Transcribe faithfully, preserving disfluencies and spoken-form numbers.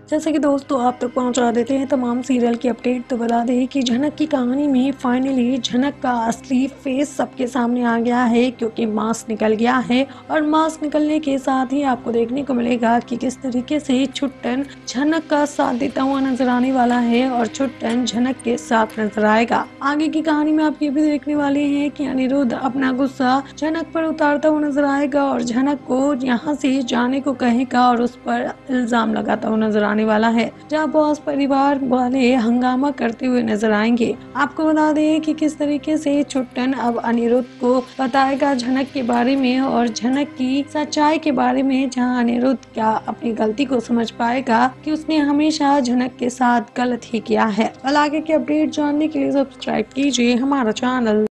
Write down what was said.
जैसे कि दोस्तों आप तक पहुंचा देते हैं तमाम सीरियल की अपडेट। तो बता दें कि झनक की कहानी में फाइनली झनक का असली फेस सबके सामने आ गया है, क्योंकि मास्क निकल गया है और मास्क निकलने के साथ ही आपको देखने को मिलेगा कि किस तरीके से छुट्टन झनक का साथ देता हुआ नजर आने वाला है और छुट्टन झनक के साथ नजर आएगा। आगे की कहानी में आप ये भी देखने वाले हैं कि अनिरुद्ध अपना गुस्सा झनक पर उतारता हुआ नजर आएगा और झनक को यहाँ से जाने को कहेगा और उस पर इल्जाम लगाता हुआ नजर आने वाला है, जहाँ बॉस परिवार वाले हंगामा करते हुए नजर आएंगे। आपको बता दें कि किस तरीके से छुट्टन अब अनिरुद्ध को बताएगा झनक के बारे में और झनक की सच्चाई के बारे में, जहाँ अनिरुद्ध क्या अपनी गलती को समझ पाएगा कि उसने हमेशा झनक के साथ गलत ही किया है। कल आगे के अपडेट जानने के लिए सब्सक्राइब कीजिए हमारा चैनल।